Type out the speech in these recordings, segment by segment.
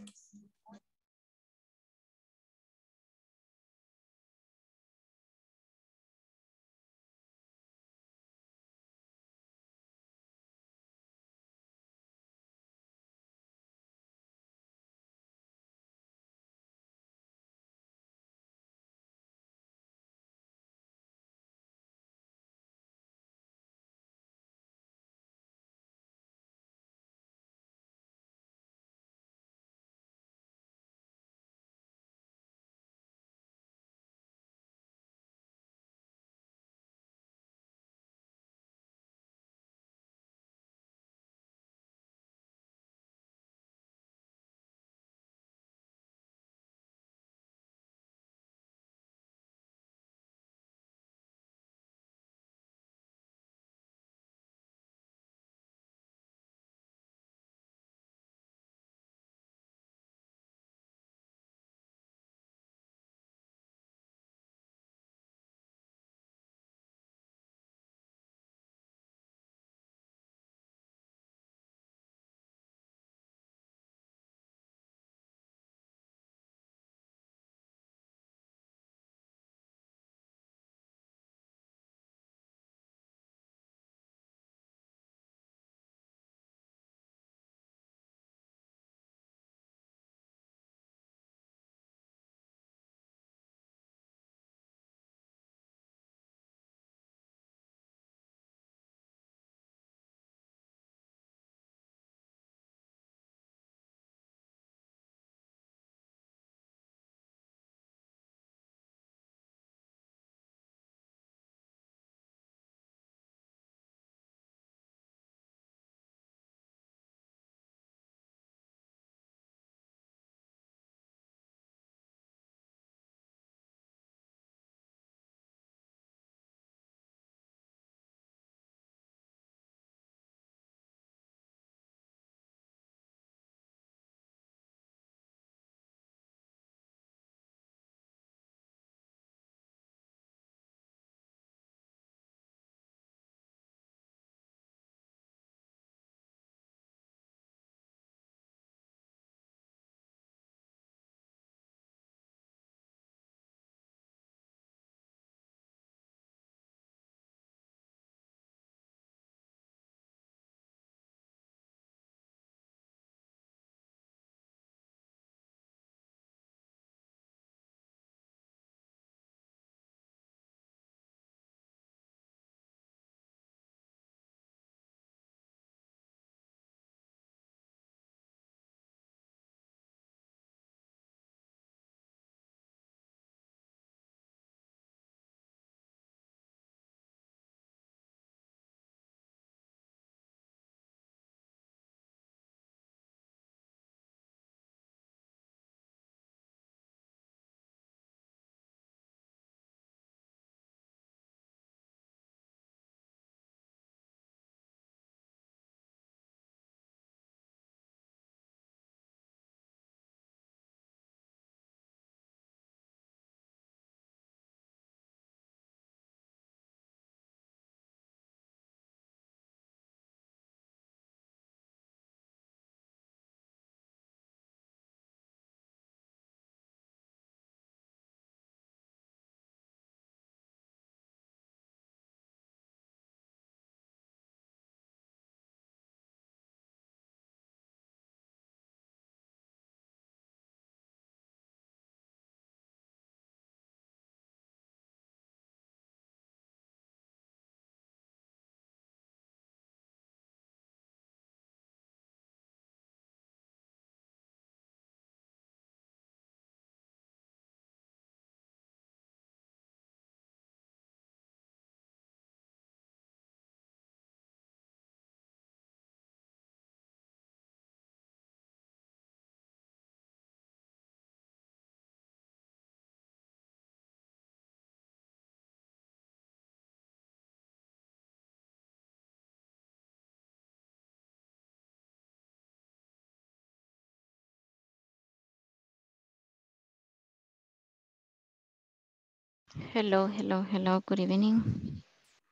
Hello, hello, hello. Good evening.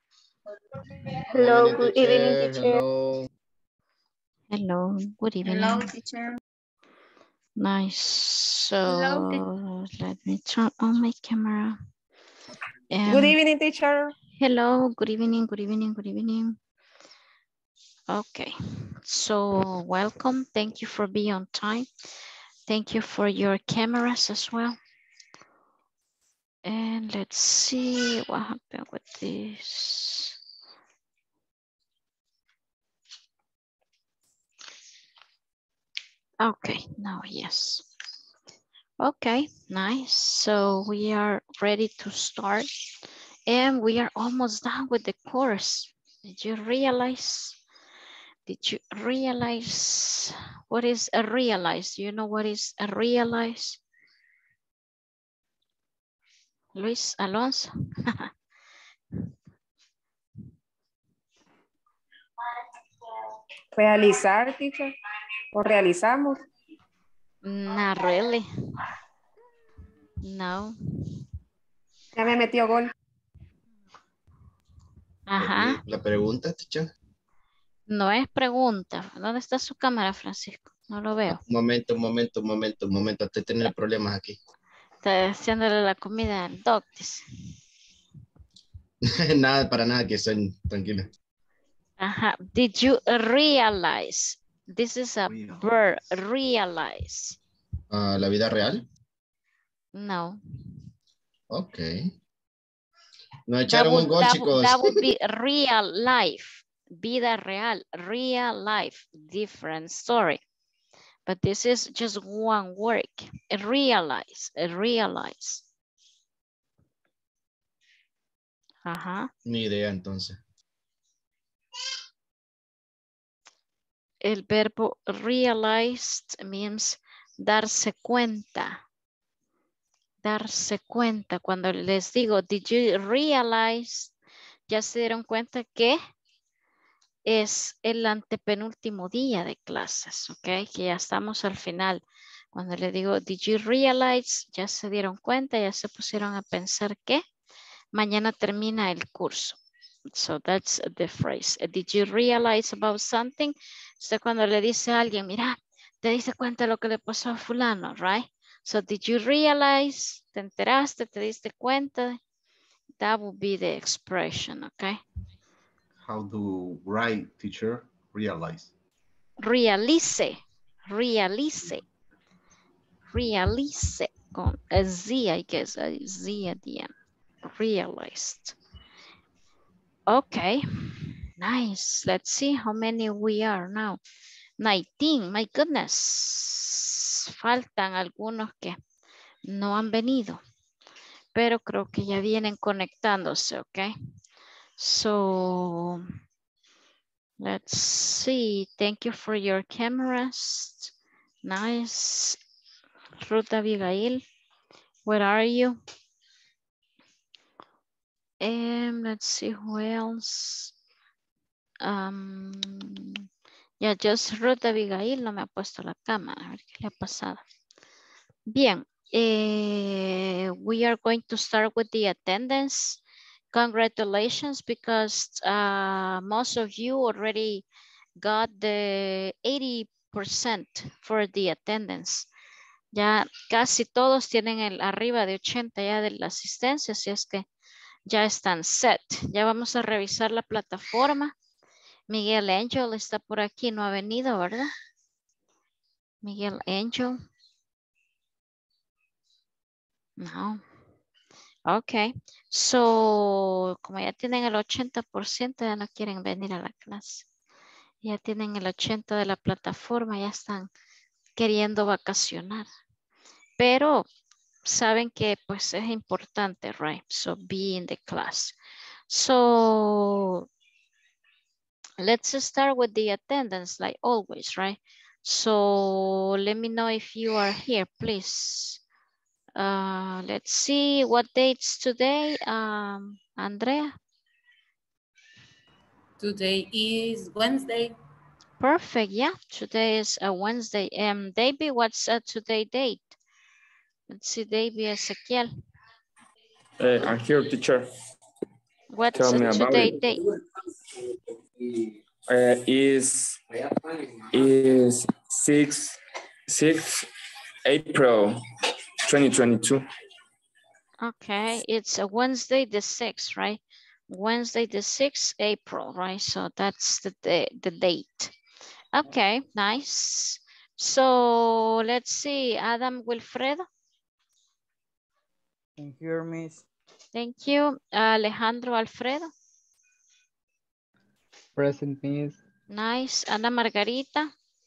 Good Hello, evening, good evening, teacher. teacher. Hello. Hello, good Hello, evening. teacher. Nice. Hello, So let me turn on my camera. good evening, teacher. Hello, good evening, good evening, good evening. Okay, so welcome. Thank you for being on time. Thank you for your cameras as well. And let's see what happened with this. Okay, now yes. Okay, nice. So we are ready to start and we are almost done with the course. Did you realize? Did you realize what is a realize? Do you know what is a realize? Luis Alonso. Realizar, teacher. O realizamos. Not really. No. Ya me metió gol. Ajá. La pregunta, teacher. No es pregunta. ¿Dónde está su cámara, Francisco? No lo veo. Un momento. Estoy teniendo problemas aquí. Está haciéndole la comida al doc, dice. Nada, para nada, que estén tranquilos. Ajá. Did you realize? This is a verb. Realize. ¿La vida real? No. Ok. Nos echaron un gol, chicos. That would be real life. Vida real. Real life. Different story. But this is just one word. Realize. Realize. Ajá. Ni idea, entonces. El verbo realized means darse cuenta. Darse cuenta. Cuando les digo, did you realize? Ya se dieron cuenta que es el antepenúltimo día de clases, ¿ok? Que ya estamos al final. Cuando le digo, did you realize? Ya se dieron cuenta, ya se pusieron a pensar que mañana termina el curso. So that's the phrase. Did you realize about something? Usted cuando le dice a alguien, mira, te diste cuenta de lo que le pasó a fulano, right? So did you realize? ¿Te enteraste? ¿Te diste cuenta? That would be the expression, okay? How do write, teacher, realize? Realice, realice, realice con a Z, I guess, a Z at the end. Realized. Okay, nice. Let's see how many we are now. 19, my goodness. Faltan algunos que no han venido, pero creo que ya vienen conectándose, okay? So, let's see. Thank you for your cameras. Nice. Ruth Abigail, where are you? Let's see who else. Yeah, just Ruth Abigail no me ha puesto la cámara. A ver qué le ha pasado. Bien. We are going to start with the attendance. Congratulations, because most of you already got the 80% for the attendance. Ya casi todos tienen el arriba de 80 ya de la asistencia, así es que ya están set. Ya vamos a revisar la plataforma. Miguel Angel está por aquí, no ha venido, ¿verdad? Miguel Angel. No. Ok. So, como ya tienen el 80%, ya no quieren venir a la clase. Ya tienen el 80% de la plataforma, ya están queriendo vacacionar. Pero saben que pues es importante, right? So be in the class. So let's start with the attendance like always, right? So let me know if you are here, please. Let's see what date's today, Andrea. Today is Wednesday. Perfect, yeah, today is a Wednesday. David, what's today date? Let's see, David Ezequiel. I'm here, teacher. What's Tell me about today it. date? Is 6 April 2022. Okay, it's a Wednesday the 6th, right? Wednesday the 6th April, right? So that's the date. Okay, nice. So let's see, Adam Wilfredo. Thank you, Miss. Thank you. Alejandro Alfredo. Present, Miss. Nice. Ana Margarita.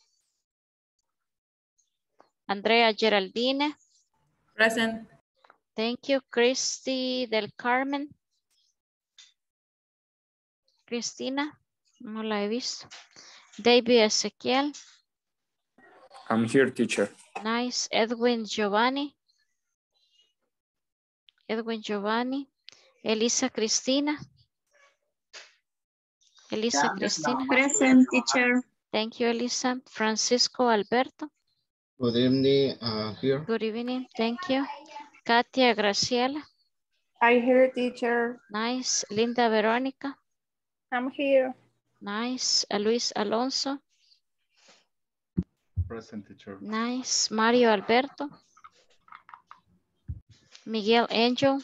Andrea Geraldine. Present. Thank you. Christy del Carmen. Cristina. No la he visto. David Ezequiel. I'm here, teacher. Nice. Edwin Giovanni. Edwin Giovanni. Elisa Cristina. Elisa Cristina. Present, teacher. Thank you, Elisa. Francisco Alberto. Good evening, here. Good evening. Thank you. Katia Graciela. I'm here, teacher. Nice. Linda Verónica. I'm here. Nice. Luis Alonso. Present, teacher. Nice. Mario Alberto. Miguel Angel.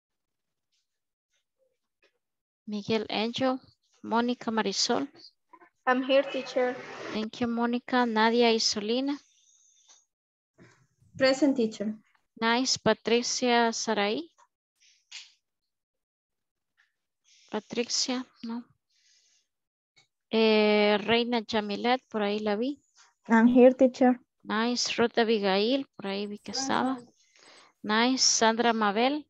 Miguel Angel. Mónica Marisol. I'm here, teacher. Thank you, Mónica. Nadia Isolina. Present, teacher. Nice. Patricia Saray. Patricia, no. Reina Jamilet, por ahí la vi. I'm here, teacher. Nice. Ruth Abigail, por ahí vi que estaba. Nice. Sandra Mabel.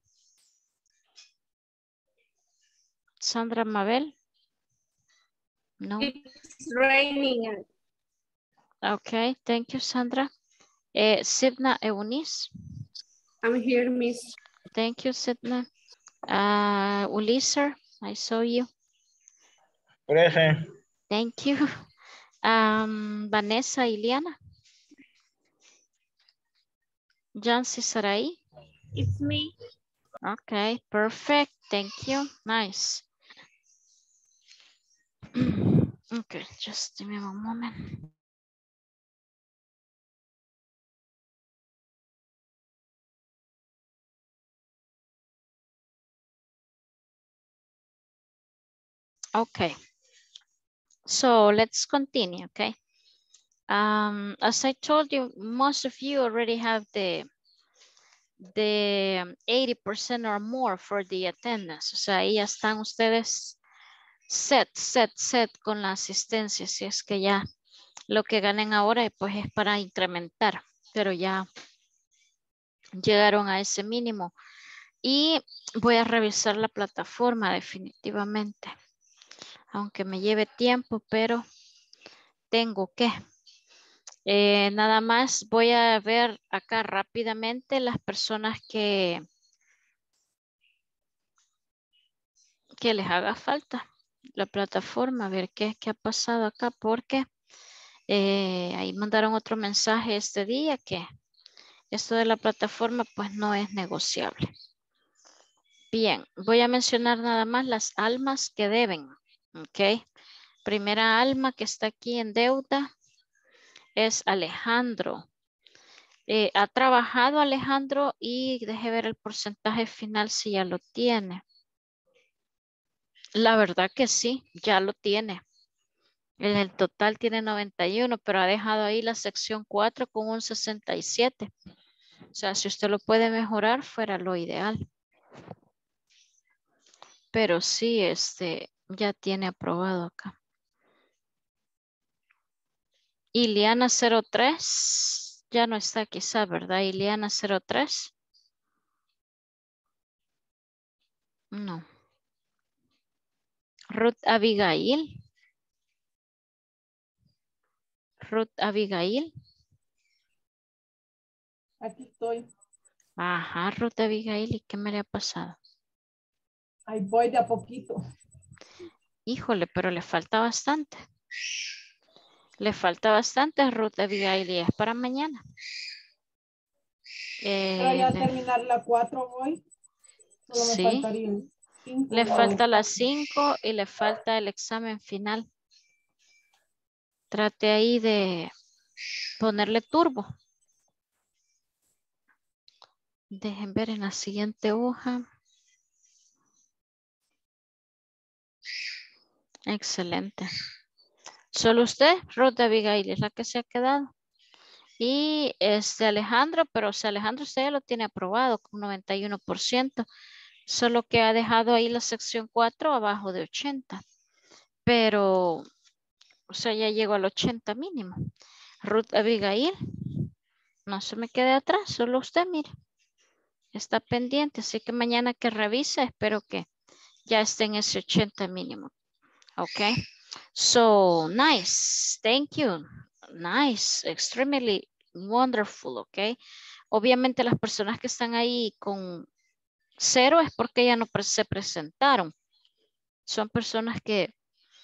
Sandra Mabel. No. It's raining. Okay, thank you, Sandra. Sidna Eunice. I'm here, Miss. Thank you, Sidna. Uliser, I saw you. Present. Thank you. Vanessa Iliana. Jancy Sarai. It's me. Okay, perfect. Thank you. Nice. Okay, just give me one moment. Okay, so let's continue, okay? As I told you, most of you already have the 80% or more for the attendance. O sea, ahí ya están ustedes set con la asistencia. Si es que ya lo que ganen ahora pues es para incrementar, pero ya llegaron a ese mínimo. Y voy a revisar la plataforma definitivamente. Aunque me lleve tiempo, pero tengo que. Nada más voy a ver acá rápidamente las personas que les haga falta la plataforma, a ver qué ha pasado acá, porque ahí mandaron otro mensaje este día que esto de la plataforma pues no es negociable. Bien, voy a mencionar nada más las almas que deben, ok. Primera alma que está aquí en deuda es Alejandro. Ha trabajado Alejandro y deje ver el porcentaje final si ya lo tiene. La verdad que sí, ya lo tiene. En el total tiene 91, pero ha dejado ahí la sección 4 con un 67. O sea, si usted lo puede mejorar, fuera lo ideal. Pero sí, ya tiene aprobado acá. Iliana 03, ya no está quizá, ¿verdad? Iliana 03. No. Ruth Abigail. Ruth Abigail. Aquí estoy. Ajá, Ruth Abigail, ¿y qué me le ha pasado? Ahí voy de a poquito. Híjole, pero le falta bastante. Le falta bastante, Ruth Abigail, y es para mañana. Pero ya terminar la 4 hoy. Solo sí. me faltarían 5. Le falta las 5 y le falta el examen final. Trate ahí de ponerle turbo. Dejen ver en la siguiente hoja. Excelente. Solo usted, Ruth Abigail, es la que se ha quedado. Y Alejandro, pero si Alejandro usted ya lo tiene aprobado con 91%. Solo que ha dejado ahí la sección 4 abajo de 80. Pero, o sea, ya llegó al 80 mínimo. Ruth Abigail, no se me quede atrás, solo usted, mire. Está pendiente, así que mañana que revise, espero que ya esté en ese 80 mínimo. Ok. So, nice. Thank you. Nice. Extremely wonderful. Ok. Obviamente las personas que están ahí con 0 es porque ya no se presentaron. Son personas que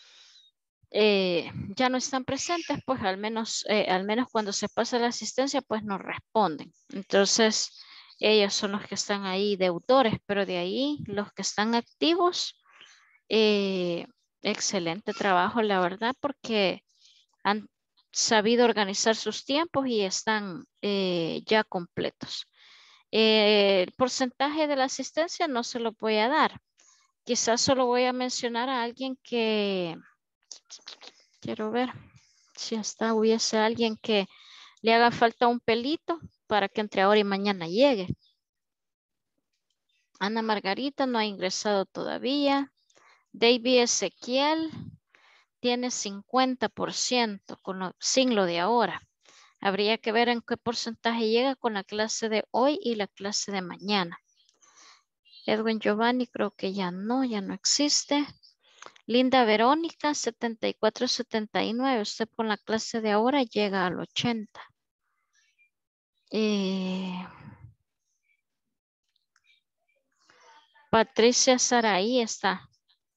ya no están presentes, pues al menos cuando se pasa la asistencia, pues no responden. Entonces, ellos son los que están ahí deudores, pero de ahí los que están activos, excelente trabajo, la verdad, porque han sabido organizar sus tiempos y están ya completos. El porcentaje de la asistencia no se lo voy a dar. Quizás solo voy a mencionar a alguien que, quiero ver si hasta hubiese alguien que le haga falta un pelito para que entre ahora y mañana llegue. Ana Margarita no ha ingresado todavía. David Ezequiel tiene 50% sin lo de ahora. Habría que ver en qué porcentaje llega con la clase de hoy y la clase de mañana. Edwin Giovanni creo que ya no existe. Linda Verónica, 74-79. Usted con la clase de ahora llega al 80. Patricia Saraí está.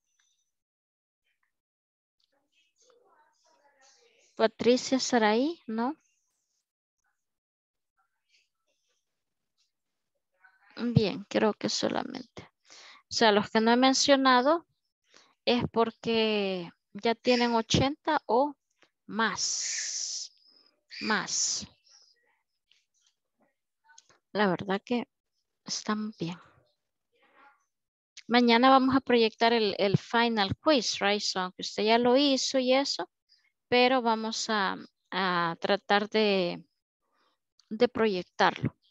Patricia Saraí, ¿no? Bien, creo que solamente. O sea, los que no he mencionado es porque ya tienen 80 o más. Más. La verdad que están bien. Mañana vamos a proyectar el final quiz, right? So, aunque usted ya lo hizo y eso, pero vamos a tratar de proyectarlo.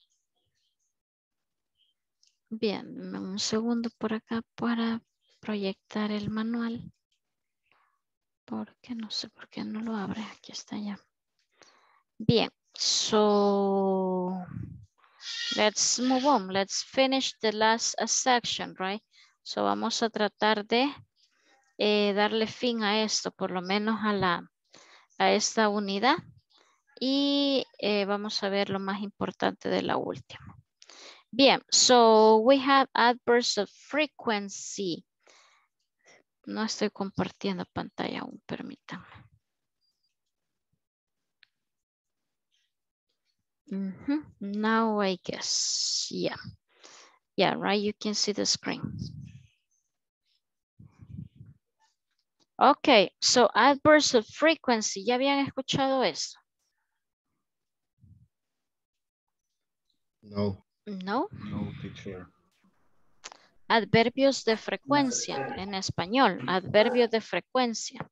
Bien, un segundo por acá para proyectar el manual. Porque no sé por qué no lo abre. Aquí está ya. Bien, so let's move on. Let's finish the last section, right? So vamos a tratar de darle fin a esto, por lo menos a esta unidad. Y vamos a ver lo más importante de la última. Bien, so we have adverbs of frequency. No estoy compartiendo pantalla aún, permítanme. Now I guess, yeah. Yeah, right, you can see the screen. Okay, so adverbs of frequency. ¿Ya habían escuchado eso? No. No. No, teacher. Adverbios de frecuencia en español. Adverbios de frecuencia.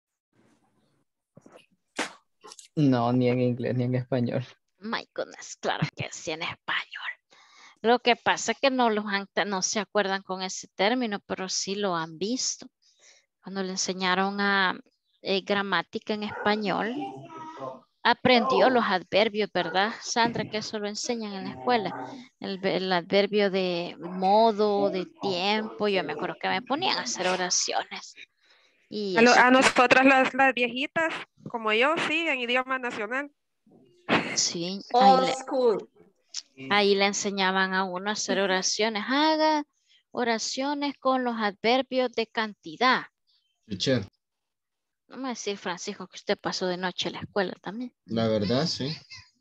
No, ni en inglés ni en español. My goodness, claro que sí en español. Lo que pasa es que no se acuerdan con ese término, pero sí lo han visto. Cuando le enseñaron a gramática en español, aprendió los adverbios, ¿verdad, Sandra? Que eso lo enseñan en la escuela. El adverbio de modo, de tiempo. Yo me acuerdo que me ponían a hacer oraciones. Y A nosotras las viejitas, como yo, sí, en idioma nacional. sí, Old school. ahí le enseñaban a uno a hacer oraciones. Haga oraciones con los adverbios de cantidad. Teacher, No me va a decir, Francisco, que usted pasó de noche a la escuela también. la verdad, sí.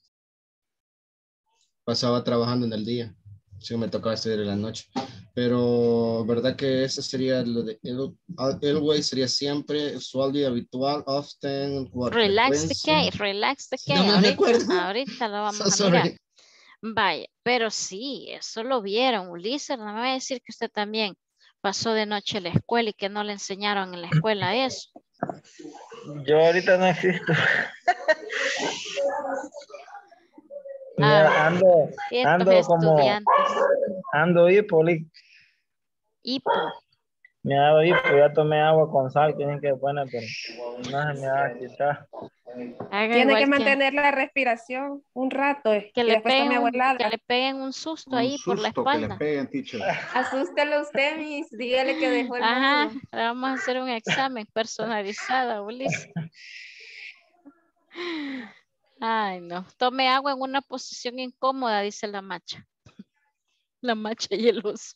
Pasaba trabajando en el día. Sí, me tocaba estudiar en la noche. Pero, ¿verdad que eso sería lo de always sería siempre, usually, habitual, often, what, Relax the frecuencia? case, relax the No case. me acuerdo. Ahorita lo vamos So a sorry. mirar. Vaya, pero sí, eso lo vieron. Ulises, no me va a decir que usted también pasó de noche a la escuela y que no le enseñaron en la escuela eso. Yo ahorita no existo. Ah, Ando, estos ando como, estudiantes. ando hipoli. Hipo. Me ha dado hipo, ya tomé agua con sal, tienen que poner, pero no se me va a quitar. Haga Tiene que igual mantener la respiración un rato y después tome agua que helada. le peguen un susto Un ahí por la susto que le espalda. peguen, teacher. Asústelo usted, Miss. Dígale que dejó el Ajá, módulo. le vamos a hacer un examen personalizado, Ulises. Ay, no. Tome agua en una posición incómoda, dice la macha. La macha y el oso.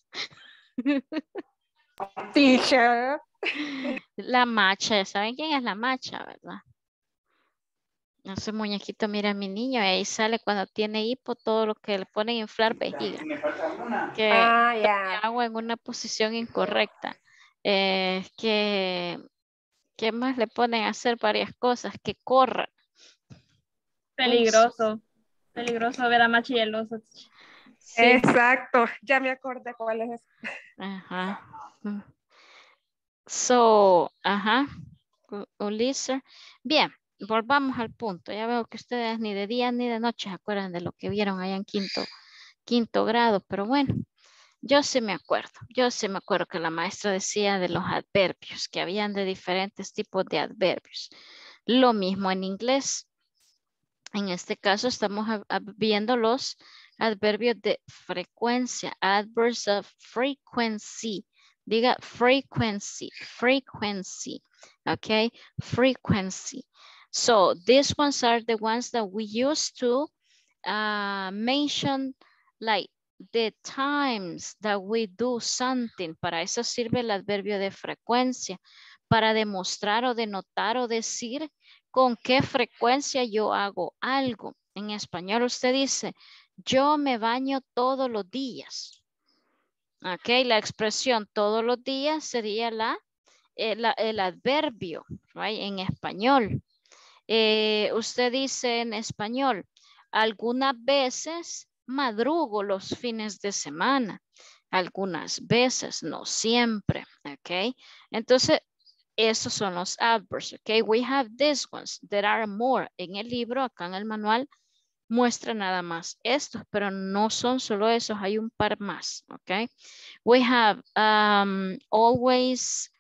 Teacher. La macha, ¿saben quién es la macha, verdad? Ese muñequito, mira a mi niño, y ahí sale cuando tiene hipo todo lo que le ponen a inflar vejiga. Que Ah, tome ya. agua en una posición incorrecta. ¿Qué más le ponen a hacer varias cosas? Que corra. Peligroso. Peligroso ver a Machi y el oso. Sí. Exacto. Ya me acordé cuál es ese. Ajá. So, ajá. Ulises. Bien, volvamos al punto. Ya veo que ustedes ni de día ni de noche se acuerdan de lo que vieron allá en quinto grado, pero bueno, yo sí me acuerdo que la maestra decía de los adverbios, que habían de diferentes tipos de adverbios. Lo mismo en inglés. En este caso estamos viendo los adverbios de frecuencia, adverbs of frequency. Diga frequency, okay, frequency. So these ones are the ones that we use to mention like the times that we do something. Para eso sirve el adverbio de frecuencia, para demostrar o denotar o decir con qué frecuencia yo hago algo. En español usted dice, yo me baño todos los días. Ok, la expresión todos los días sería el adverbio, right? En español. Usted dice en español, algunas veces madrugo los fines de semana. Algunas veces, no siempre. Ok, entonces esos son los adverbs, ok. We have these ones. There are more. En el libro, acá en el manual, muestra nada más estos, pero no son solo esos, hay un par más, ok. We have always,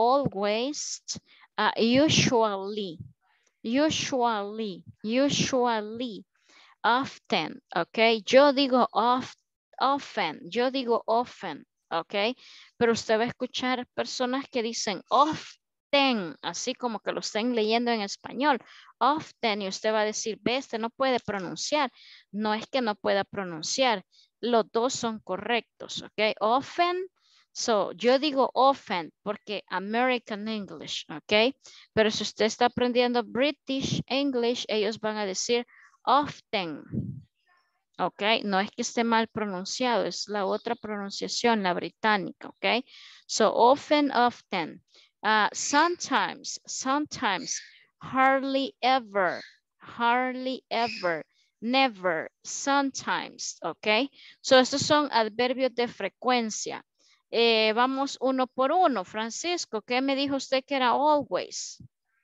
usually, often, ok. Yo digo often, ok. Pero usted va a escuchar personas que dicen often, así como que lo estén leyendo en español, often, y usted va a decir, ve, este no puede pronunciar. No es que no pueda pronunciar, los dos son correctos, ok. Often, so, yo digo often porque American English, ok. Pero si usted está aprendiendo British English, ellos van a decir often. Ok, no es que esté mal pronunciado, es la otra pronunciación, la británica, ok. So often, sometimes, hardly ever, never, sometimes, ok. So estos son adverbios de frecuencia. Vamos uno por uno. Francisco, ¿qué me dijo usted que era always?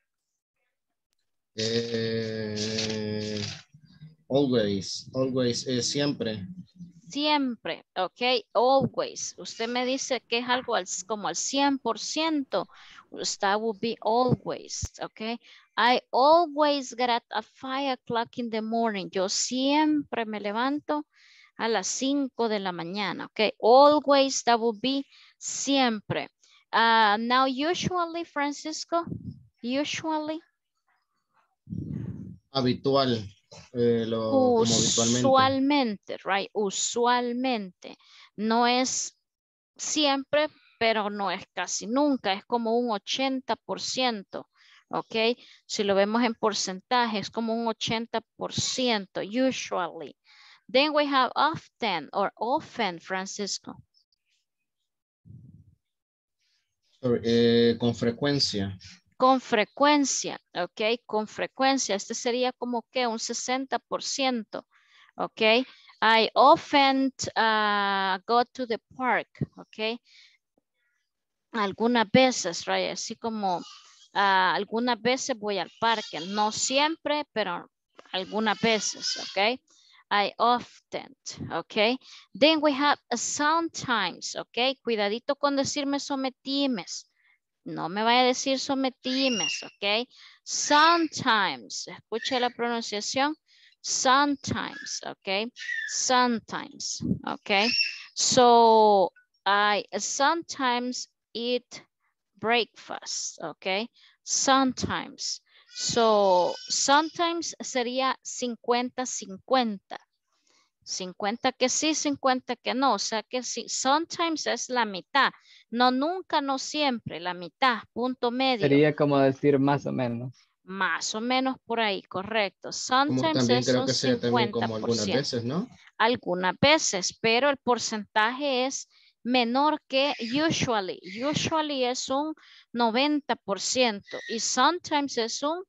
Always, siempre. Siempre, ok, always. Usted me dice que es algo como al 100%. That would be always, ok. I always get up at 5 o'clock in the morning. Yo siempre me levanto a las 5 de la mañana, ok. Always, that would be siempre. Now, usually, Francisco, usually. Habitual. Como habitualmente. Usualmente, right? Usualmente. No es siempre, pero no es casi nunca. Es como un 80%. ¿Ok? Si lo vemos en porcentaje, es como un 80%. Usually. Then we have often or often, Francisco. Sorry, con frecuencia. Con frecuencia, ok, con frecuencia. Este sería como que un 60%, ok. I often go to the park, okay. Algunas veces, right? Así como algunas veces voy al parque. No siempre, pero algunas veces, okay. I often, okay. Then we have sometimes, okay. Cuidadito con decirme sometimes. No me vaya a decir sometimes, ok. Sometimes, escuche la pronunciación. Sometimes, ok. Sometimes, ok. So, I sometimes eat breakfast, ok. Sometimes. So, sometimes sería 50-50. 50 que sí, 50 que no. O sea que sí, sometimes es la mitad. No nunca, no siempre, la mitad, punto medio. Sería como decir más o menos. Más o menos por ahí, correcto. Como Sometimes también es creo un que sea también 50%. como algunas veces, ¿no? Algunas veces, pero el porcentaje es menor que usually. Usually es un 90% y sometimes es un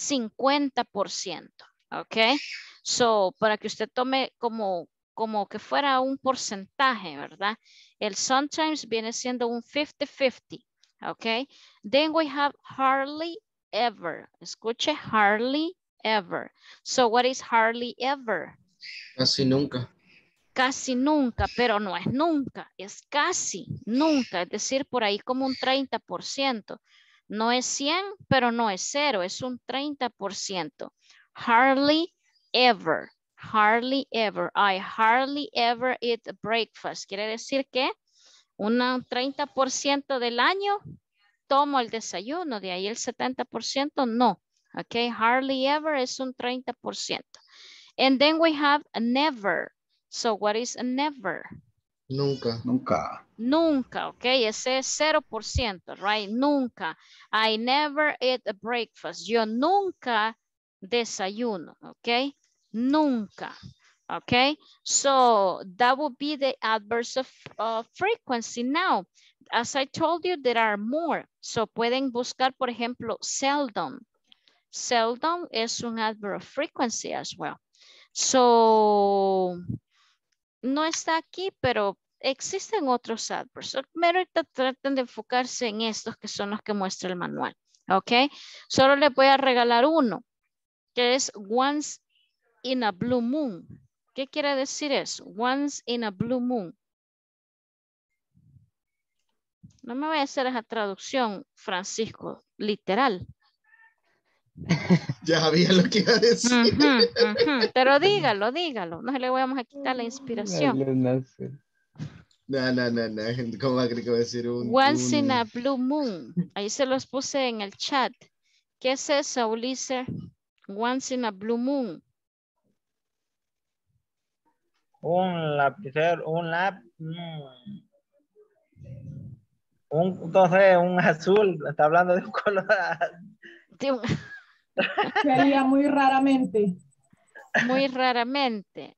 50%. ¿Ok? So, para que usted tome como que fuera un porcentaje, ¿verdad? El sometimes viene siendo un 50-50. ¿Ok? Then we have hardly ever. Escuche, hardly ever. So, what is hardly ever? Casi nunca. Casi nunca, pero no es nunca, es casi nunca, es decir, por ahí como un 30%. No es 100, pero no es 0, es un 30%. Hardly ever, hardly ever. I hardly ever eat breakfast. Quiere decir que un 30% del año tomo el desayuno, de ahí el 70% no. Ok, hardly ever es un 30%. And then we have a never. So what is a never? Nunca. Nunca. Nunca, ok, ese es 0%, right? Nunca. I never eat a breakfast. Yo nunca desayuno, ok? Nunca, ok? So that would be the adverbs of frequency. Now, as I told you, there are more. So pueden buscar, por ejemplo, seldom. Seldom es un adverb of frequency as well. So, no está aquí, pero existen otros adverbs. Pero ahorita traten de enfocarse en estos que son los que muestra el manual. ¿Ok? Solo les voy a regalar uno, que es once in a blue moon. ¿Qué quiere decir eso? Once in a blue moon. No me voy a hacer esa traducción, Francisco, literal. Ya sabía lo que iba a decir. Pero dígalo, dígalo. No le vamos a quitar la inspiración. No. ¿Cómo va a creer que va a decir Once in a blue moon. Ahí se los puse en el chat. ¿Qué es eso, Ulises? Once in a blue moon. Un lapicero, entonces, un azul, está hablando de un color. Sería muy raramente. Muy raramente.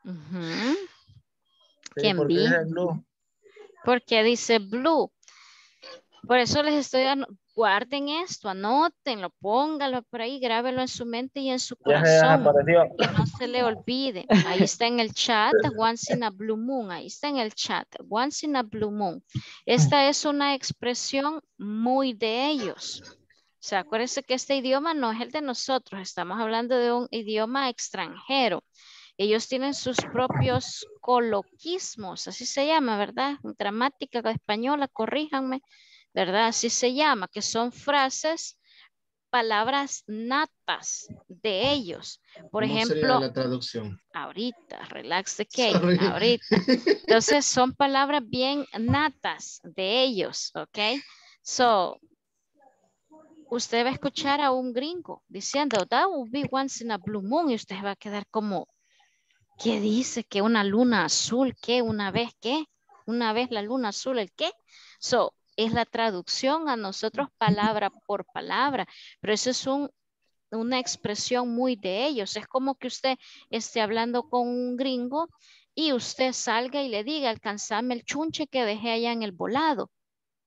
Sí, porque dice blue. Porque dice blue. Por eso les estoy dando, guarden esto, anótenlo, pónganlo por ahí, grábenlo en su mente y en su corazón. Que no se le olvide. Ahí está en el chat, once in a blue moon. Ahí está en el chat, once in a blue moon. Esta es una expresión muy de ellos. O sea, acuérdense que este idioma no es el de nosotros. Estamos hablando de un idioma extranjero. Ellos tienen sus propios coloquismos, así se llama, ¿verdad? Gramática española, corríjanme. ¿Verdad? Así se llama, que son frases, palabras natas de ellos. Por ejemplo, sería la traducción? Ahorita, relax the cake, ahorita. Entonces son palabras bien natas de ellos, ¿ok? So, usted va a escuchar a un gringo diciendo, that will be once in a blue moon, y usted va a quedar como, ¿qué dice? ¿Que una luna azul? ¿Qué? ¿Una vez qué? ¿Una vez la luna azul? ¿El qué? So, es la traducción a nosotros palabra por palabra, pero eso es una expresión muy de ellos. Es como que usted esté hablando con un gringo y usted salga y le diga, alcanzame el chunche que dejé allá en el volado.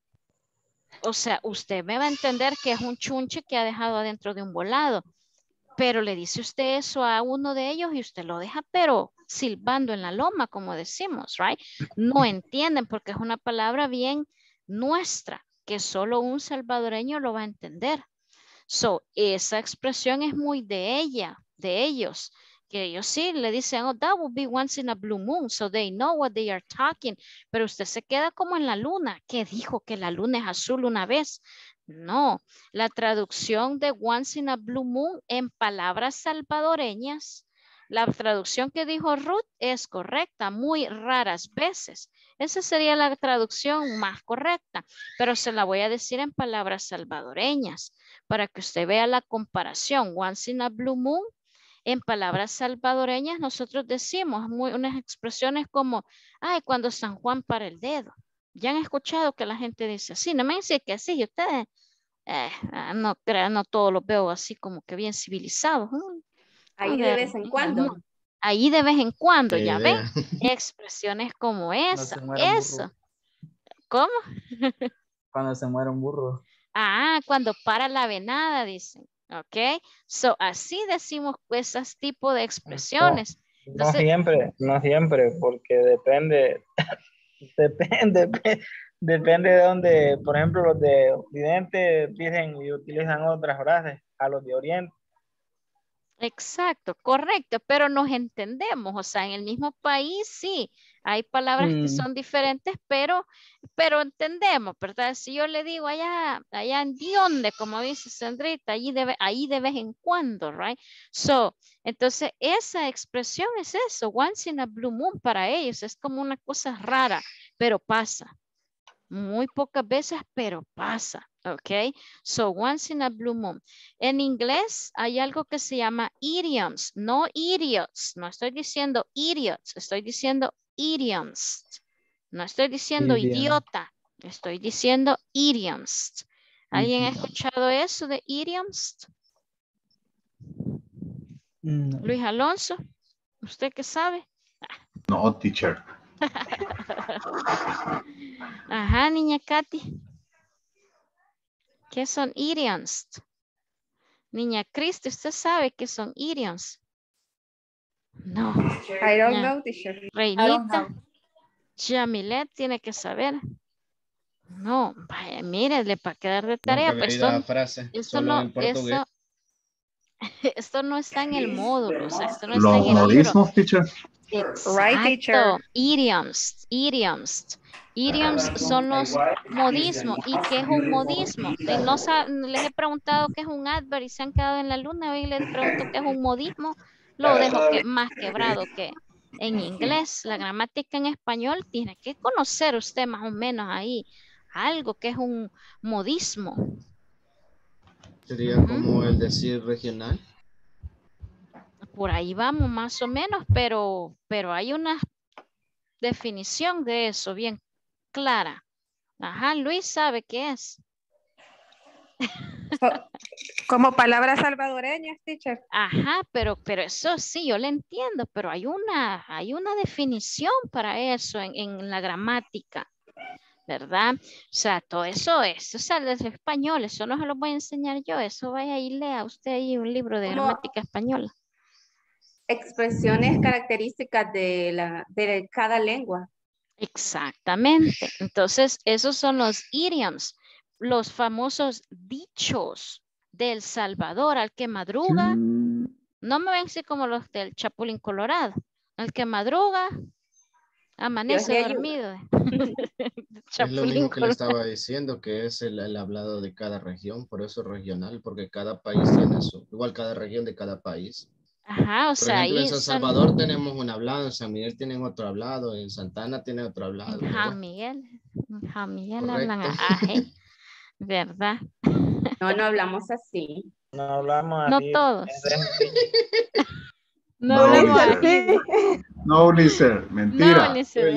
O sea, usted me va a entender que es un chunche que ha dejado adentro de un volado. Pero le dice usted eso a uno de ellos y usted lo deja, pero silbando en la loma, como decimos, right? No entienden porque es una palabra bien nuestra, que solo un salvadoreño lo va a entender. So, esa expresión es muy de ella, de ellos, que ellos sí le dicen, oh, that would be once in a blue moon, so they know what they are talking. Pero usted se queda como en la luna. ¿Qué dijo? ¿Que la luna es azul una vez? No, la traducción de once in a blue moon en palabras salvadoreñas, la traducción que dijo Ruth es correcta, muy raras veces. Esa sería la traducción más correcta, pero se la voy a decir en palabras salvadoreñas para que usted vea la comparación. Once in a blue moon, en palabras salvadoreñas nosotros decimos unas expresiones como, ay, cuando San Juan para el dedo. Ya han escuchado que la gente dice así, no me dice que así, y ustedes no crean, no todos los veo así como que bien civilizados. Ahí de vez en cuando. Ahí de vez en cuando, Qué ya idea. ven, expresiones como esa, se muera un eso. burro. ¿Cómo? Cuando se muere un burro. Ah, cuando para la venada, dicen. Ok, so así decimos esas tipo de expresiones. No Entonces, siempre, porque depende, depende de dónde, por ejemplo, los de Occidente dicen y utilizan otras frases a los de Oriente. exacto, correcto, pero nos entendemos, o sea, en el mismo país sí, hay palabras que son diferentes, pero entendemos, ¿verdad? Si yo le digo allá en Dionde, como dice Sandrita, ahí de vez en cuando, right? So, entonces esa expresión es eso, once in a blue moon para ellos, es como una cosa rara, pero pasa. Muy pocas veces, pero pasa, ¿ok? So, once in a blue moon. En inglés hay algo que se llama idioms, no idiots. No estoy diciendo idiots, estoy diciendo idioms. No estoy diciendo idiota, estoy diciendo idioms. ¿Alguien ha escuchado eso de idioms? No. Luis Alonso, ¿usted qué sabe? No, teacher. Ajá, niña Katy. ¿Qué son idioms? Niña Cristi, ¿usted sabe qué son idioms? No. I don't know, teacher. Reinita. Yamilet tiene que saber. No, vaya, mire, le va a quedar de tarea. Nunca había oído la frase, solo en portugués. Esto no está en el módulo, o sea, esto no está Los en el libro. modismos, teacher. Exacto, Right, teacher. idioms. Idioms son los modismos. ¿Y qué es un modismo? Les he preguntado qué es un adverb y se han quedado en la luna. Hoy les pregunto qué es un modismo. Lo dejo más quebrado que en inglés. La gramática en español tiene que conocer usted más o menos ahí algo que es un modismo. Sería como el decir regional. Por ahí vamos más o menos, pero hay una definición de eso bien clara. Ajá, Luis sabe qué es. Como palabras salvadoreñas, teacher. Ajá, pero eso sí, yo le entiendo, pero hay una definición para eso en la gramática, ¿verdad? O sea, todo eso sale del español, eso no se lo voy a enseñar yo, eso vaya y lea usted ahí un libro de gramática española. Expresiones características de cada lengua. Exactamente. Entonces, esos son los idioms, los famosos dichos del Salvador, al que madruga. No me ven así como los del Chapulín Colorado. Al que madruga, amanece dormido. Es lo mismo que le estaba diciendo, que es el hablado de cada región, por eso es regional, porque cada país tiene su, igual cada región de cada país. Ajá, o Por sea, ejemplo, ahí en San Salvador tenemos un hablado, en San Miguel tienen otro hablado, en Santana tienen otro hablado. San Miguel Correcto. hablan aje, ¿verdad? No hablamos así. No hablamos No así. todos. No, hablamos Lizer. así. No, Lizer, mentira. No, Lizer,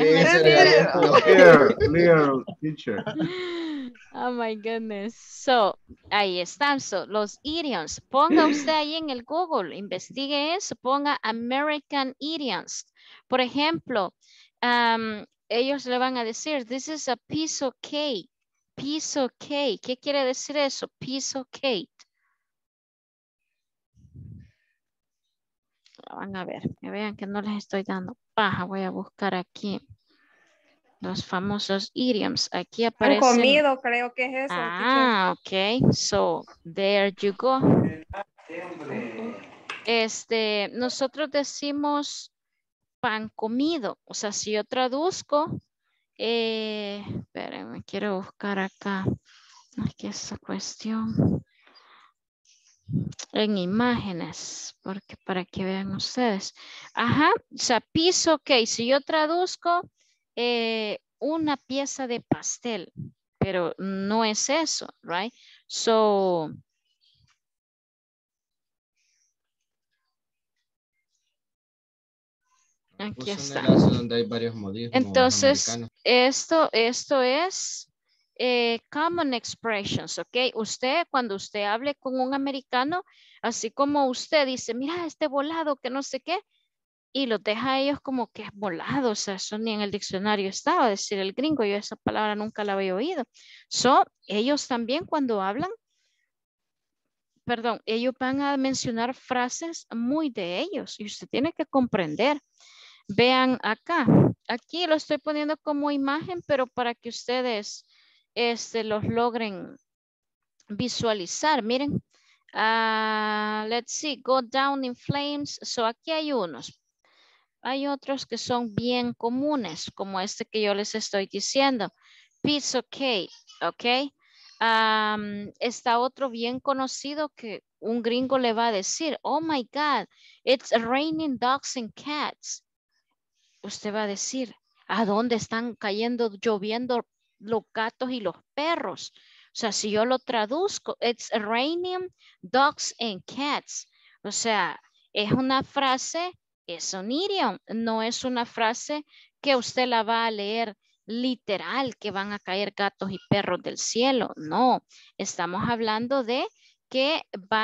Clear, teacher. Oh my goodness. So, ahí están. So, los idioms. Ponga usted ahí en el Google, investigue eso, ponga American idioms. Por ejemplo, ellos le van a decir, this is a piece of cake. Piece of cake. ¿Qué quiere decir eso? Piece of cake. van a ver, que vean que no les estoy dando paja. Voy a buscar aquí los famosos idioms. Aquí Han aparecen. comido, creo que es eso. Ah, ok. So, there you go. Nosotros decimos pan comido. O sea, si yo traduzco, espérenme, quiero buscar acá. Aquí esa cuestión. En imágenes, porque para que vean ustedes. Ajá, o sea, piece, ok. Si yo traduzco una pieza de pastel, pero no es eso, right? So, aquí está. Donde hay varios modismos Entonces, americanos. esto es common expressions, ¿ok? Usted, cuando usted hable con un americano, así como usted dice, mira, este volado, que no sé qué, y los deja a ellos como que es volado, o sea, eso ni en el diccionario estaba, decir el gringo, yo esa palabra nunca la había oído. So, ellos también cuando hablan, perdón, ellos van a mencionar frases muy de ellos y usted tiene que comprender. Vean acá, aquí lo estoy poniendo como imagen, pero para que ustedes los logren visualizar. Miren, let's see, go down in flames. So aquí hay unos. Hay otros que son bien comunes, como este que yo les estoy diciendo. Piece of cake, ¿ok? Está otro bien conocido que un gringo le va a decir, oh my God, it's raining dogs and cats. Usted va a decir, ¿a dónde están cayendo, lloviendo los gatos y los perros? O sea, si yo lo traduzco, it's raining dogs and cats. O sea, es una frase, es un idiom, no es una frase que usted la va a leer literal, que van a caer gatos y perros del cielo. No, estamos hablando de que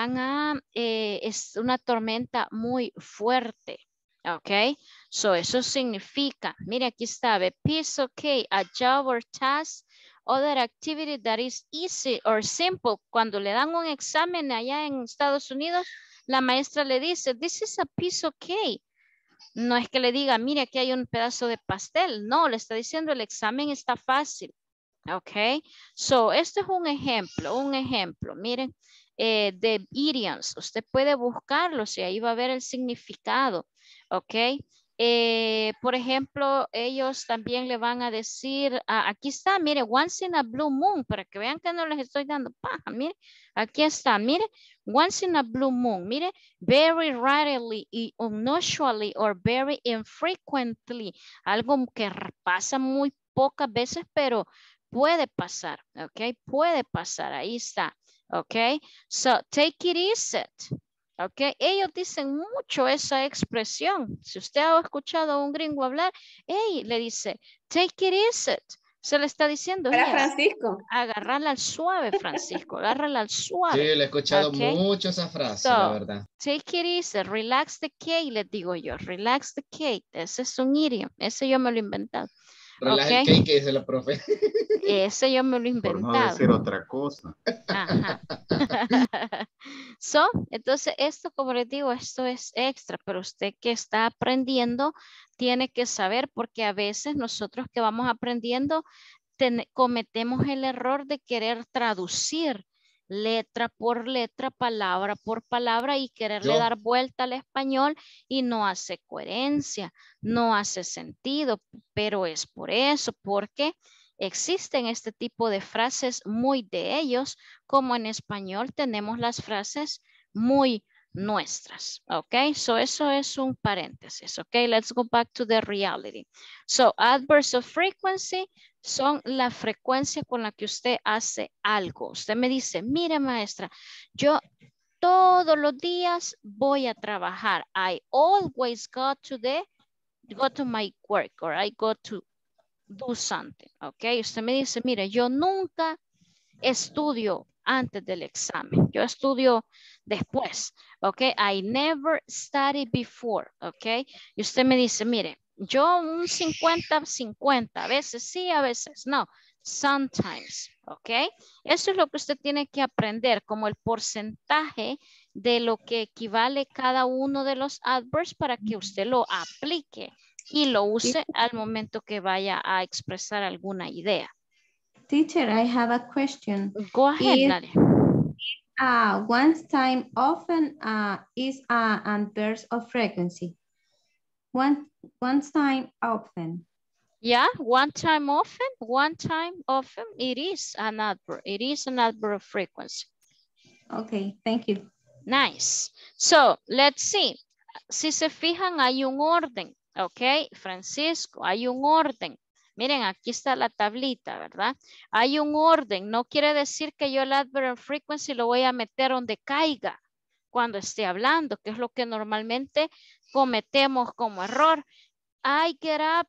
es una tormenta muy fuerte. Ok, so eso significa, mire aquí está, a piece of cake, a job or task, other activity that is easy or simple. Cuando le dan un examen allá en Estados Unidos, la maestra le dice, this is a piece of cake. No es que le diga, mire aquí hay un pedazo de pastel. No, le está diciendo el examen está fácil. Ok, so esto es un ejemplo, miren, de idioms. Usted puede buscarlos y ahí va a ver el significado. Ok, por ejemplo, ellos también le van a decir, aquí está, mire, once in a blue moon, para que vean que no les estoy dando paja, mire, aquí está, mire, once in a blue moon, mire, very rarely, unusually, or very infrequently, algo que pasa muy pocas veces, pero puede pasar, ok, puede pasar, ahí está, ok, so take it easy. Ok, ellos dicen mucho esa expresión. Si usted ha escuchado a un gringo hablar, hey, le dice, take it easy. Se le está diciendo, Para Francisco. Agarrarla al suave, Francisco, agárrala al suave. Sí, le he escuchado Okay. mucho esa frase, So, la verdad. Take it easy, relax the cake, les digo yo, relax the cake. Ese es un idiom, ese yo me lo he inventado. Relaja el cake que dice la profe. Ese yo me lo he inventado. Por no decir otra cosa. Ajá. Entonces esto, como les digo, esto es extra, pero usted que está aprendiendo tiene que saber, porque a veces nosotros que vamos aprendiendo cometemos el error de querer traducir letra por letra, palabra por palabra y quererle dar vuelta al español y no hace coherencia, no hace sentido, pero es por eso, porque existen este tipo de frases muy de ellos, como en español tenemos las frases muy nuestras, ok, so eso es un paréntesis, ok, let's go back to the reality. So, adverbs of frequency son la frecuencia con la que usted hace algo. Usted me dice, mire maestra, yo todos los días voy a trabajar. I always go to my work, or I go to do something, ok. Usted me dice, mire, yo nunca estudio antes del examen. Yo estudio después, ok. I never study before, ok. Y usted me dice, mire, yo un 50-50, a veces sí, a veces no. Sometimes, ok. Eso es lo que usted tiene que aprender, como el porcentaje de lo que equivale cada uno de los adverbs para que usted lo aplique y lo use al momento que vaya a expresar alguna idea. Teacher, I have a question. Go ahead, Nadia. One time often is an adverb of frequency. One time often. Yeah, one time often, it is an adverb. It is an adverb of frequency. Okay, thank you. Nice. So, let's see. Si se fijan, hay un orden. Ok, Francisco, hay un orden. Miren, aquí está la tablita, ¿verdad? Hay un orden. No quiere decir que yo el adverb of frequency lo voy a meter donde caiga cuando esté hablando, que es lo que normalmente cometemos como error. I get up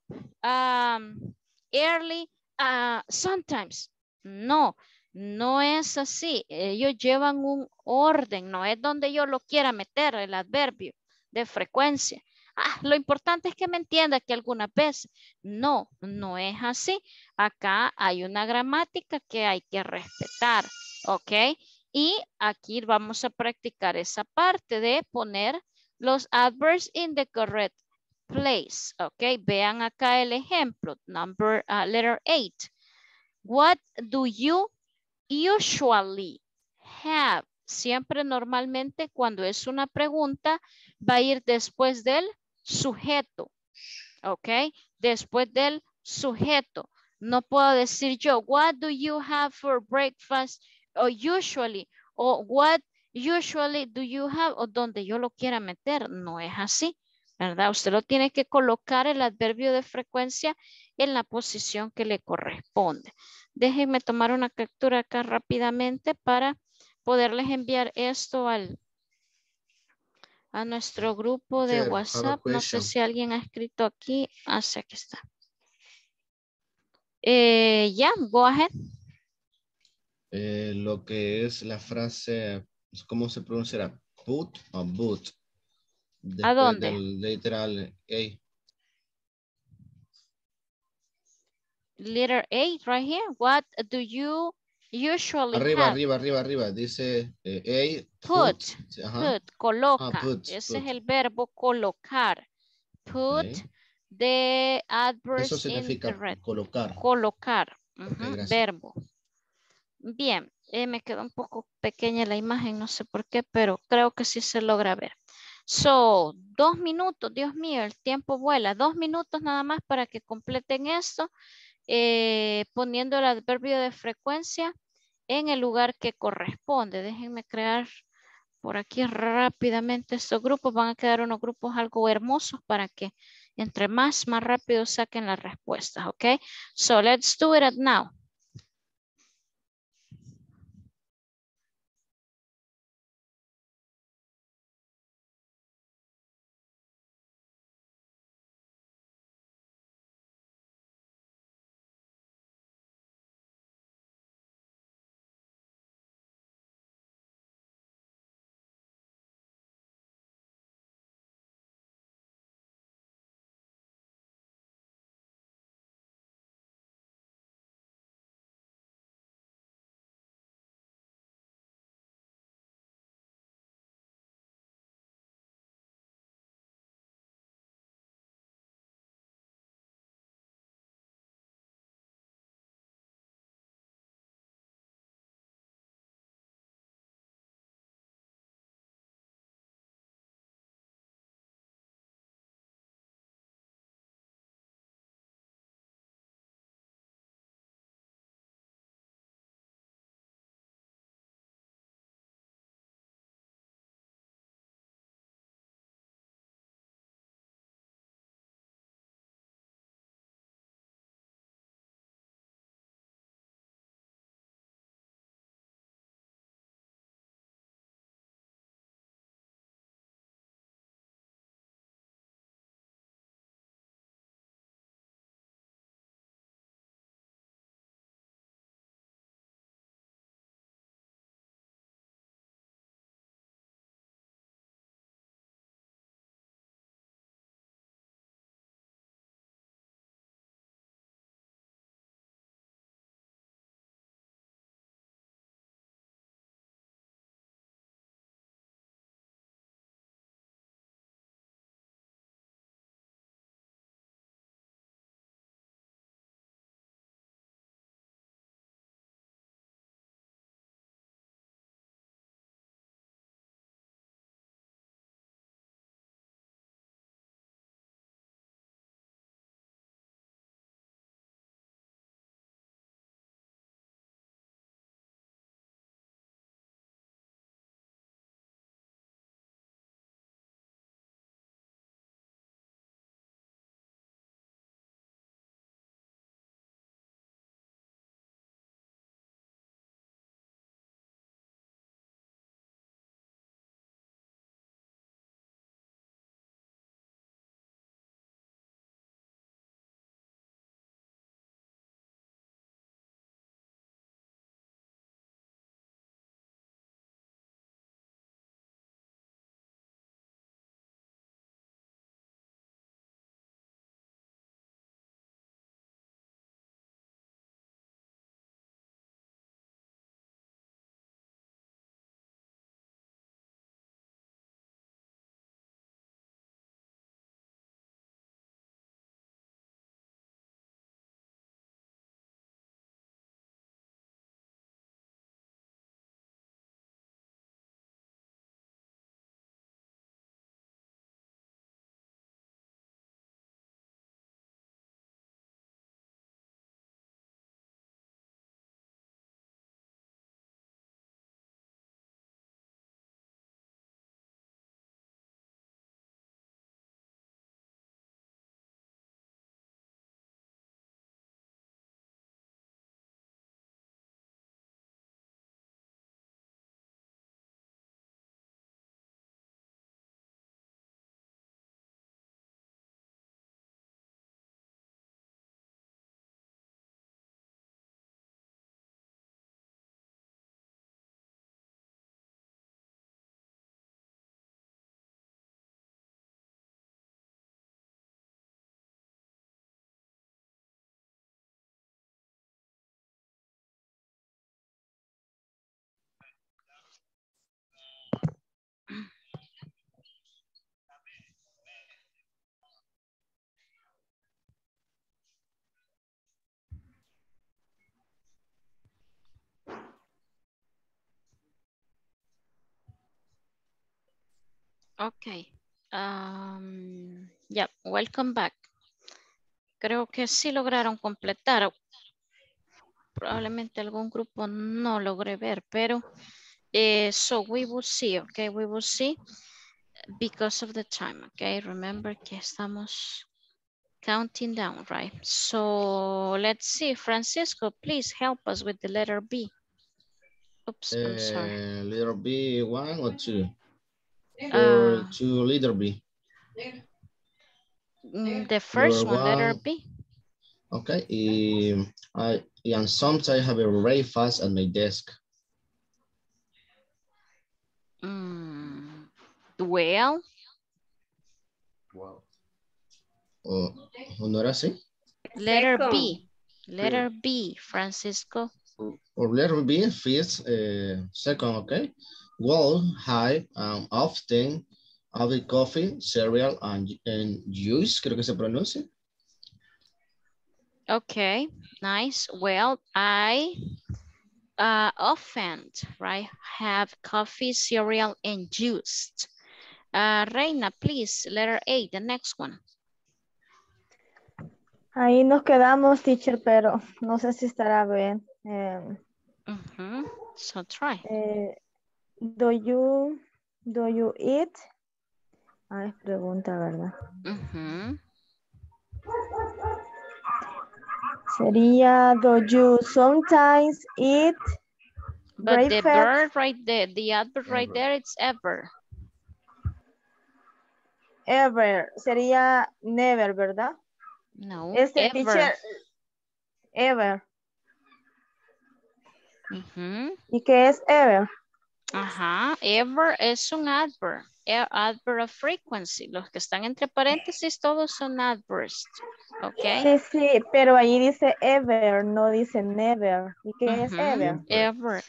early sometimes. No, no es así. Ellos llevan un orden, no es donde yo lo quiera meter el adverbio de frecuencia. Lo importante es que me entienda que algunas veces no, no es así. Acá hay una gramática que hay que respetar, ¿ok? Y aquí vamos a practicar esa parte de poner los adverbs in the correct place, ok. Vean acá el ejemplo, letter 8. What do you usually have? Siempre normalmente cuando es una pregunta va a ir después del sujeto, ok. Después del sujeto. No puedo decir yo, what do you have for breakfast? O usually, o what usually do you have? O donde yo lo quiera meter, no es así. ¿Verdad? Usted lo tiene que colocar el adverbio de frecuencia en la posición que le corresponde. Déjenme tomar una captura acá rápidamente para poderles enviar esto a nuestro grupo de WhatsApp. No sé si alguien ha escrito aquí. Sí, aquí está. Ya, go ahead. Lo que es la frase, ¿cómo se pronunciará? Put o boot. ¿A Después dónde? del literal A. Letter A, right here. What do you usually Arriba, have? arriba. Dice A. Put, coloca. Put. Ese es el verbo colocar. Put the adverbs Eso significa in the red. colocar. Colocar. Okay, verbo. Bien, me quedó un poco pequeña la imagen, no sé por qué, pero creo que sí se logra ver. So, 2 minutos, Dios mío, el tiempo vuela. 2 minutos nada más para que completen esto, poniendo el adverbio de frecuencia en el lugar que corresponde. Déjenme crear por aquí rápidamente estos grupos. Van a quedar unos grupos algo hermosos para que entre más rápido saquen las respuestas, ¿ok? So, let's do it now. Okay. Yeah, welcome back. Creo que sí lograron completar. Probablemente algún grupo no logré ver, pero so we will see, okay, we will see because of the time, okay. Remember que estamos counting down, right? So let's see, Francisco, please help us with the letter B. Oops, I'm sorry. Letter B, 1 or 2? Or 2 letter B? The first one, letter B. Okay, and sometimes I have a very fast at my desk. Well. Wow. ¿O no era así? Letter B. Letter B, Francisco. Or letter B, fifth, second, okay? Well, hi, often, have coffee, cereal, and juice, creo que se pronuncia. Okay, nice. Well, I often, right, have coffee, cereal, and juice. Reina, please, letter A, the next one. Ahí nos quedamos, teacher, pero no sé si estará bien. So try. Do you eat? Es pregunta, ¿verdad? Sería, do you sometimes eat But breakfast? the verb right there, the adverb right there, it's ever. Ever. Sería never, ¿verdad? No, ever. Teacher, Ever. ¿Y qué es ever? Ever es un adverb. Adverb of frequency. Los que están entre paréntesis, todos son adverbs. ¿Ok? Sí, pero ahí dice ever, no dice never. ¿Y qué es ever? Ever.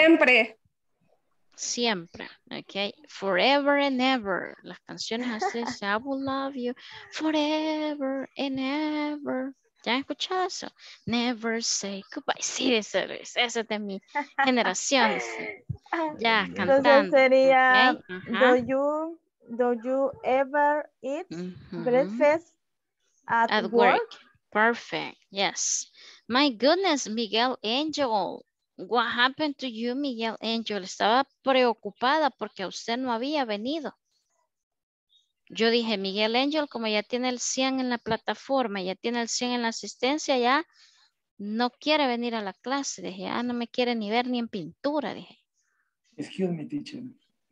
Siempre. ¿Ok? Forever and ever. Las canciones así, I will love you forever and ever. ¿Ya han escuchado eso? Never say goodbye. Sí, ese es de mi generación. Ya, cantando. Entonces sería, Okay. do you ever eat breakfast at work? Perfect. Yes. My goodness, Miguel Angel. What happened to you, Miguel Angel? Estaba preocupada porque usted no había venido. Yo dije, Miguel Angel, como ya tiene el 100 en la plataforma, ya tiene el 100 en la asistencia, ya no quiere venir a la clase. Dije, no me quiere ni ver ni en pintura, dije. Excuse me, teacher.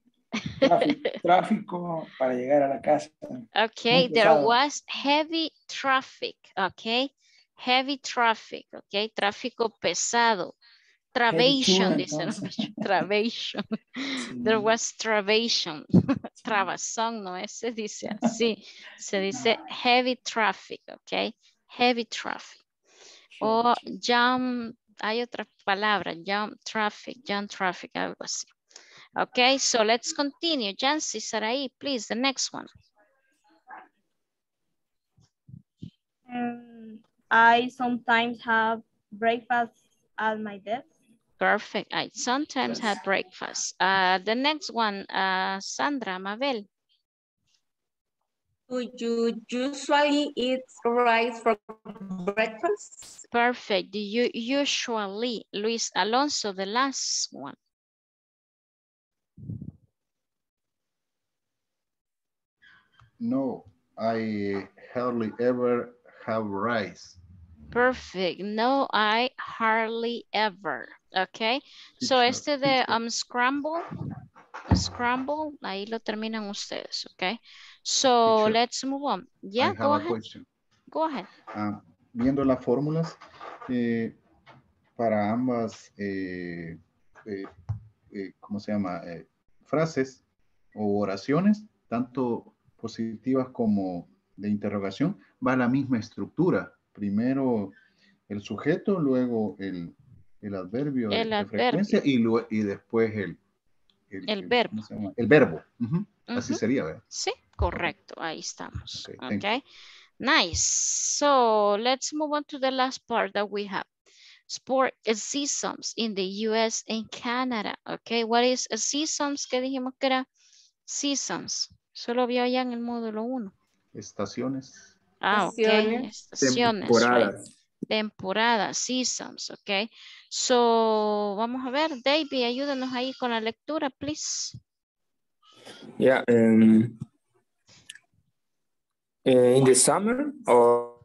Tráfico para llegar a la casa. Okay, there was heavy traffic, okay? Heavy traffic, okay? Tráfico pesado. Travation, dicen. Travation. There was travation. Trabazón, no, ese dice así. Se dice heavy traffic, okay? Heavy traffic. O jam, hay otra palabra, jam traffic, algo así. Okay, so let's continue. Jancy, Sarai, please, the next one. I sometimes have breakfast at my desk. Perfect. I sometimes had breakfast. The next one, Sandra, Mabel. Do you usually eat rice for breakfast? Perfect. Do you usually, Luis Alonso, the last one. No, I hardly ever have rice. Perfect. No, I hardly ever. Okay. So este de scramble, ahí lo terminan ustedes. Okay. So Teacher, let's move on. Yeah, go ahead. Question. Go ahead. Viendo las fórmulas, para ambas, ¿cómo se llama? Frases o oraciones, tanto positivas como de interrogación, va la misma estructura. Primero el sujeto, luego el adverbio de frecuencia y después el verbo. ¿Cómo se llama? El verbo. Así sería, ¿verdad? Sí, correcto. Ahí estamos. Okay. Nice. So let's move on to the last part that we have. Sport seasons in the US and Canada. Okay, what is seasons? ¿Qué dijimos que era? Seasons. Solo vio allá en el módulo 1. Estaciones. Ah, ok. Estaciones, Temporadas. right. Temporada, seasons, ok. So, vamos a ver, David, ayúdanos ahí con la lectura, please. Yeah. In the summer or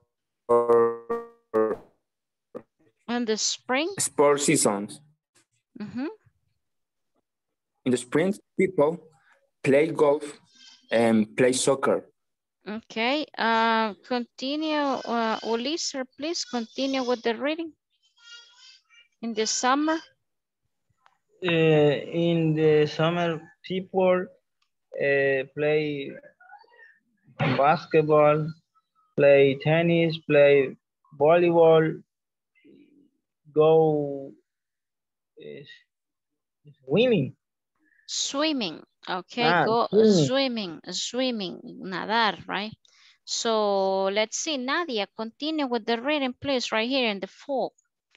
In the spring. sport seasons. Mm-hmm. In the spring, people play golf and play soccer. Okay, continue, Ulysses, please continue with the reading. In the summer. In the summer, people play basketball, play tennis, play volleyball, go swimming. Swimming, okay, go swimming, nadar, right? So let's see, Nadia, continue with the reading, please, right here in the fall.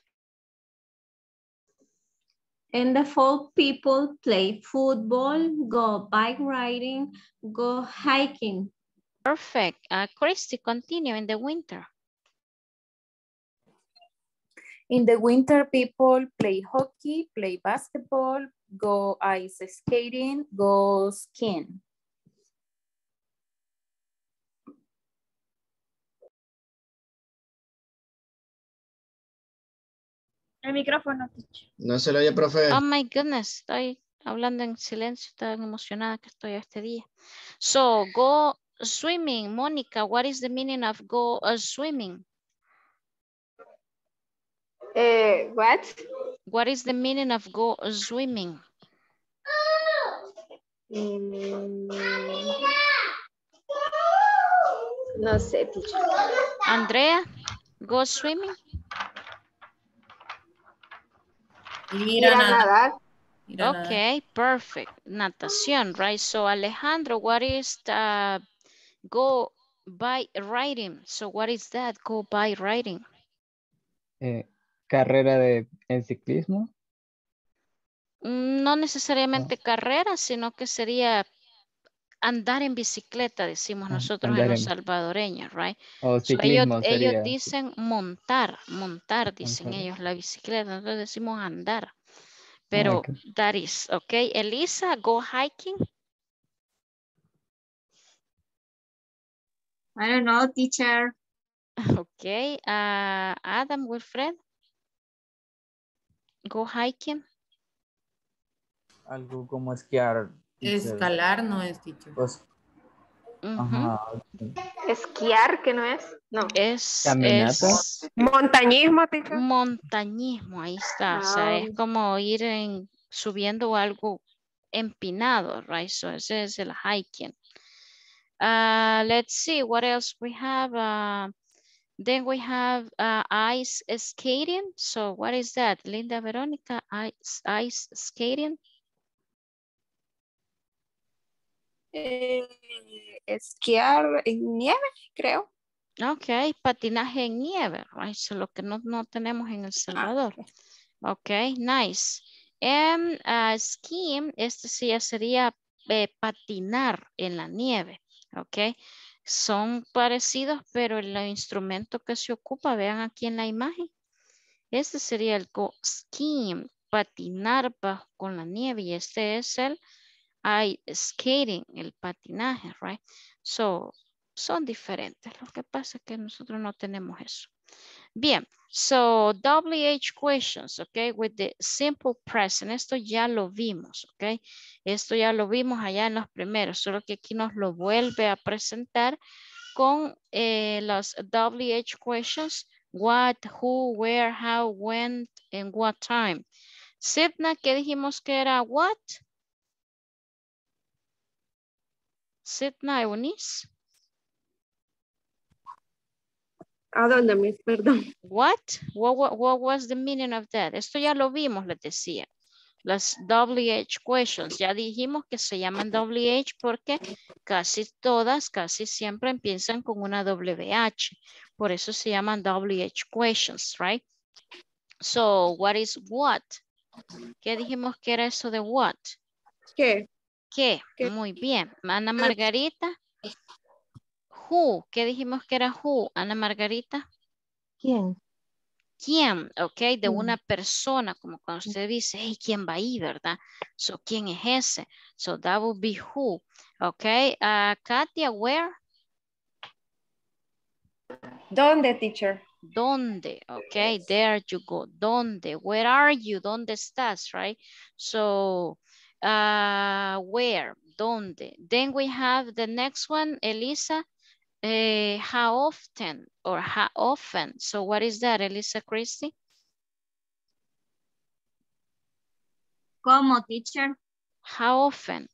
In the fall, people play football, go bike riding, go hiking. Perfect. Christy, continue in the winter. In the winter, people play hockey, play basketball, go ice skating, go skiing. El micrófono. No se lo oye, profe. Oh my goodness, estoy hablando en silencio, tan emocionada que estoy este día. So, go swimming. Mónica, what is the meaning of go swimming? What? What is the meaning of go swimming? No sé, teacher. Andrea, go swimming. Ir a nadar. Okay, perfect. Natación, right? So Alejandro, what is go by riding? So what is that? Go by riding. Carrera en ciclismo. No necesariamente carrera, sino que sería andar en bicicleta, decimos nosotros en los salvadoreños, right? O So ciclismo ellos sería. dicen montar, dicen ellos la bicicleta, nosotros decimos andar. Pero that is, okay. Elisa, go hiking. I don't know, teacher. Okay. Adam, Wilfred. Go hiking. Algo como esquiar. Escalar no es, teacher. Pues, ajá. Esquiar, que no es. No. Caminata. Montañismo, teacher. Montañismo, ahí está. O sea, es como ir subiendo algo empinado, right? So ese es el hiking. Let's see what else we have. Then we have ice skating. So what is that? Linda Veronica, ice skating. Esquiar en nieve, creo. Ok, patinaje en nieve, right? So lo que no tenemos en El Salvador. Ok, nice. And skiing, este sí ya sería patinar en la nieve. Ok, son parecidos, pero el instrumento que se ocupa, vean aquí en la imagen. Este sería el go skiing, patinar con la nieve, y este es el ice skating, el patinaje, right? So, son diferentes. Lo que pasa es que nosotros no tenemos eso. Bien, so WH questions, okay, with the simple present. Esto ya lo vimos, okay. Esto ya lo vimos allá en los primeros, solo que aquí nos lo vuelve a presentar con los WH questions. What, who, where, how, when, and what time. Sidna, ¿qué dijimos que era what? Sidna Eunice. ¿A dónde, Miss? Perdón. What? What was the meaning of that? Esto ya lo vimos, les decía. Las WH questions. Ya dijimos que se llaman WH porque casi todas, casi siempre empiezan con una WH. Por eso se llaman WH questions, right? So, what is what? ¿Qué dijimos que era eso de what? ¿Qué? qué? Muy bien. Ana Margarita. Who. ¿Qué dijimos que era who? Ana Margarita. ¿Quién? ¿Quién? Ok, de una persona, como cuando usted dice, hey, ¿quién va ahí, verdad? So, ¿quién es ese? So, that would be who. Ok, Katia, where? ¿Dónde, teacher? ¿Dónde? Ok, there you go. ¿Dónde? Where are you? ¿Dónde estás? Right? So, where? ¿Dónde? Then we have the next one, Elisa. How often or how often? So what is that, Elisa Christie? ¿Cómo, teacher? How often?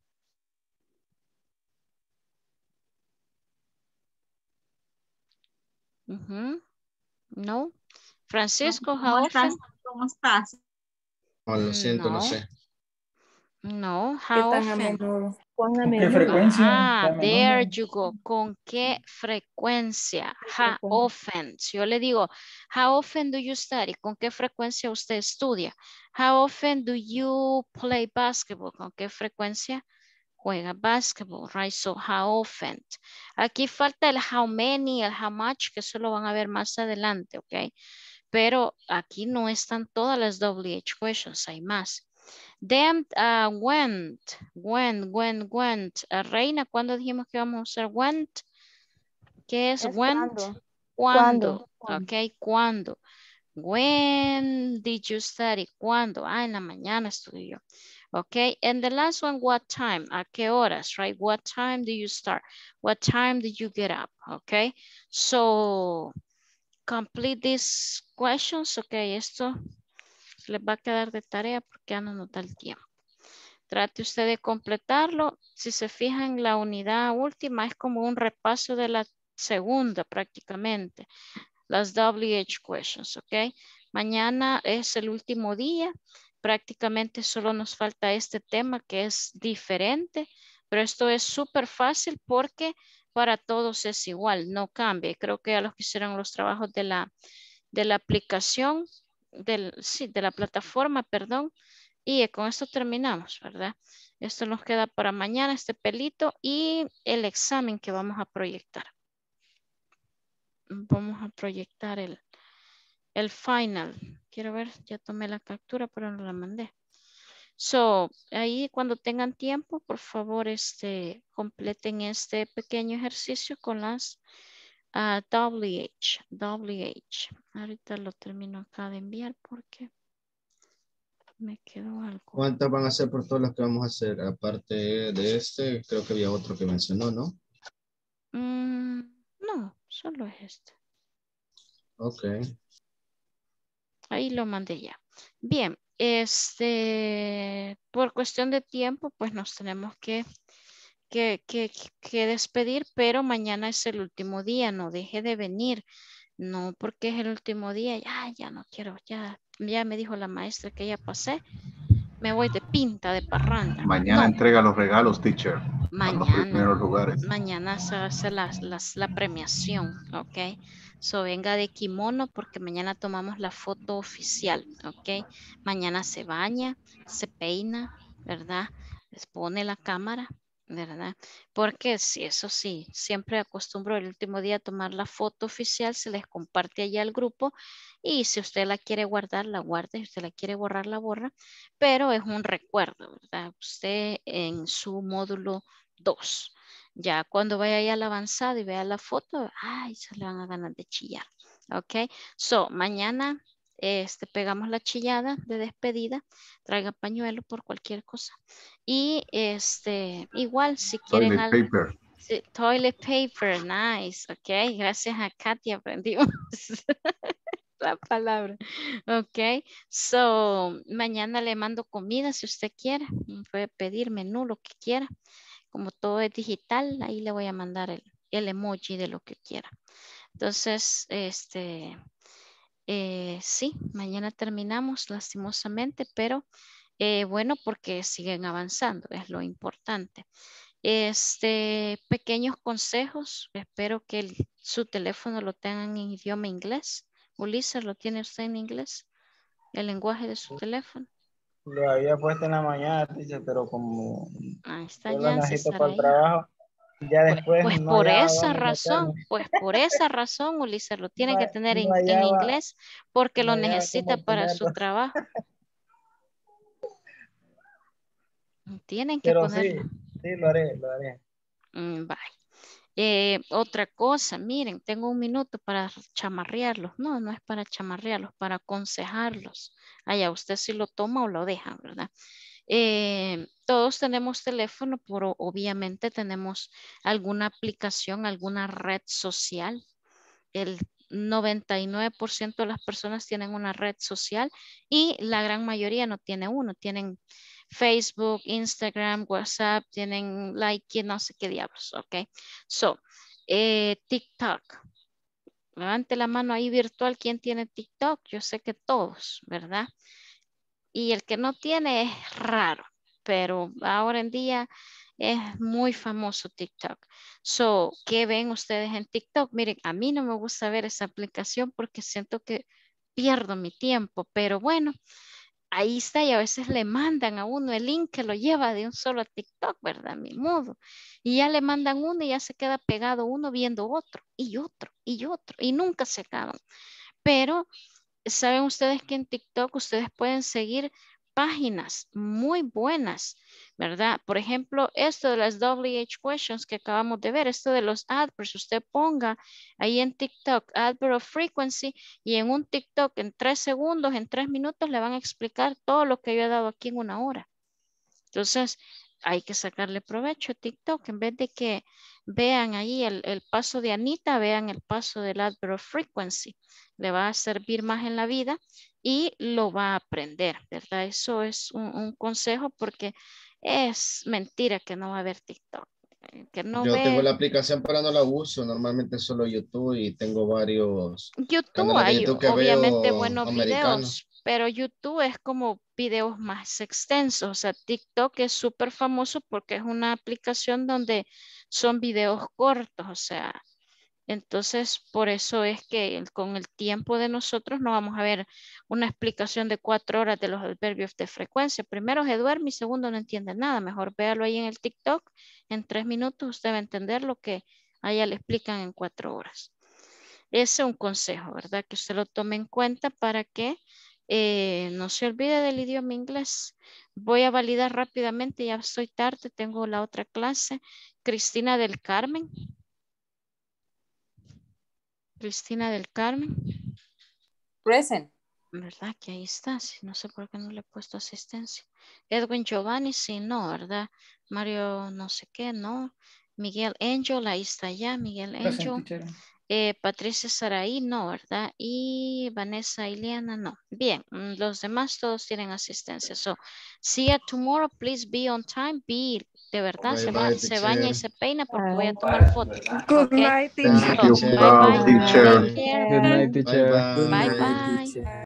No. Francisco, how often? ¿Cómo estás? Oh, lo siento, no No. sé. No, ¿Qué how tan a often? menudo? ¿Con a ¿Con qué menudo? frecuencia? Ah, ¿A there menudo? you go. ¿Con qué frecuencia? How often. Si yo le digo, how often do you study? ¿Con qué frecuencia usted estudia? How often do you play basketball? ¿Con qué frecuencia juega basketball? Right, so how often. Aquí falta el how many, el how much, que eso lo van a ver más adelante, ¿ok? Pero aquí no están todas las WH questions, hay más. Then, went. Reina, ¿cuándo dijimos que vamos a usar went? ¿Qué es went? ¿Cuándo? ¿Cuándo? Ok, ¿cuándo? When did you study? ¿Cuándo? Ah, en la mañana estudié yo. Ok, and the last one, what time? ¿A qué horas, right? What time do you start? What time did you get up? Ok, so complete these questions. Ok, esto les va a quedar de tarea porque ya no nos da el tiempo. Trate usted de completarlo. Si se fijan, la unidad última es como un repaso de la segunda prácticamente. Las WH questions, ¿ok? Mañana es el último día. Prácticamente solo nos falta este tema que es diferente, pero esto es súper fácil porque para todos es igual, no cambia. Creo que a los que hicieron los trabajos de la aplicación, de la plataforma, perdón, y con esto terminamos, ¿verdad? Esto nos queda para mañana, este pelito y el examen que vamos a proyectar. Vamos a proyectar el final. Quiero ver, ya tomé la captura, pero no la mandé. So, ahí cuando tengan tiempo, por favor, completen este pequeño ejercicio con las WH. Ahorita lo termino acá de enviar porque me quedó algo. ¿Cuántas van a ser por todas las que vamos a hacer? Aparte de este, creo que había otro que mencionó, ¿no? No, solo es este. Ok. Ahí lo mandé ya. Bien, por cuestión de tiempo, pues nos tenemos que despedir, pero mañana es el último día, no deje de venir. No, porque es el último día, ya no quiero, ya me dijo la maestra que ya pasé, me voy de pinta, de parranda. Mañana entrega los regalos, teacher. Mañana, a los primeros lugares. mañana se va a hacer la premiación, ok. So venga de kimono porque mañana tomamos la foto oficial, ok. Mañana se baña, se peina, ¿verdad? Les pone la cámara, ¿verdad? Porque sí, eso sí, siempre acostumbro el último día a tomar la foto oficial, se les comparte allá al grupo y si usted la quiere guardar, la guarda, si usted la quiere borrar, la borra, pero es un recuerdo, ¿verdad? Usted en su módulo 2. Ya cuando vaya ahí al avanzado y vea la foto, ay, se le van a ganar de chillar. Ok, so mañana pegamos la chillada de despedida, traiga pañuelo por cualquier cosa. Y igual si quieren Toilet algo. paper. Sí, toilet paper, nice. Ok, gracias a Katia aprendimos la palabra. Ok, so mañana le mando comida si usted quiere. Puede pedir menú, lo que quiera. Como todo es digital, ahí le voy a mandar el emoji de lo que quiera. Entonces, sí, mañana terminamos lastimosamente, pero bueno, porque siguen avanzando, es lo importante. Pequeños consejos, espero que su teléfono lo tengan en idioma inglés. Ulises, ¿lo tiene usted en inglés? ¿El lenguaje de su teléfono? Lo había puesto en la mañana, teacher, pero como Ahí está yo lo Jancy necesito para el Saraí. trabajo, ya después Pues no por hallaba esa dónde razón, meterme. Ulises, lo tiene No, que tener no en hallaba, inglés porque no lo hallaba necesita cómo para su ponerlo. trabajo. Tienen que Pero sí, ponerlo. sí, lo haré, lo haré. Bye. Otra cosa, miren, tengo un minuto para chamarrearlos. No, no es para chamarrearlos, para aconsejarlos. Allá usted si lo toma o lo deja, ¿verdad? Todos tenemos teléfono, pero obviamente tenemos alguna aplicación, alguna red social. El 99% de las personas tienen una red social y la gran mayoría no tiene uno. Tienen Facebook, Instagram, WhatsApp, tienen like, no sé qué diablos, ok. So, TikTok. Levante la mano ahí virtual, ¿quién tiene TikTok? Yo sé que todos, ¿verdad? Y el que no tiene es raro, pero ahora en día es muy famoso TikTok. So, ¿qué ven ustedes en TikTok? Miren, a mí no me gusta ver esa aplicación porque siento que pierdo mi tiempo, pero bueno, ahí está y a veces le mandan a uno el link que lo lleva de un solo a TikTok, ¿verdad? Mi modo. Y ya le mandan uno y ya se queda pegado uno viendo otro y otro y otro y nunca se acaban. Pero saben ustedes que en TikTok ustedes pueden seguir páginas muy buenas, ¿verdad? Por ejemplo, esto de las WH questions que acabamos de ver, esto de los adverbs, usted ponga ahí en TikTok adverb of frequency y en un TikTok en 3 segundos, en 3 minutos le van a explicar todo lo que yo he dado aquí en 1 hora. Entonces, hay que sacarle provecho a TikTok en vez de que vean ahí el paso de Anita, vean el paso del adverb of frequency. Le va a servir más en la vida y lo va a aprender, ¿verdad? Eso es un consejo porque es mentira que no va a haber TikTok. Que no Yo tengo ve. la aplicación pero no la uso, normalmente solo YouTube y tengo varios YouTube canales de hay YouTube que obviamente veo buenos americanos. videos, pero YouTube es como videos más extensos. O sea, TikTok es súper famoso porque es una aplicación donde son videos cortos. O sea, entonces por eso es que con el tiempo de nosotros no vamos a ver una explicación de 4 horas de los adverbios de frecuencia. Primero se duerme y segundo no entiende nada. Mejor véalo ahí en el TikTok. En 3 minutos usted va a entender lo que allá le explican en 4 horas. Ese es un consejo, ¿verdad? Que usted lo tome en cuenta para que no se olvide del idioma inglés. Voy a validar rápidamente, ya estoy tarde, tengo la otra clase. Cristina del Carmen. Cristina del Carmen. Present. ¿Verdad? Que ahí está, sí, no sé por qué no le he puesto asistencia. Edwin Giovanni, sí, no, ¿verdad? Mario, no sé qué, no. Miguel Angel, ahí está ya, Miguel Angel. Patricia Saraí, no, ¿verdad? Y Vanessa Ileana, no. Bien, los demás todos tienen asistencia. So, see you tomorrow. Please be on time. Be, de verdad, Bye, se baña y se peina porque voy a Bye. tomar fotos. Good Okay? night, teacher. So, bye, bye. teacher. Take care. Good night, Bye teacher. Good Bye, bye. night, bye. teacher.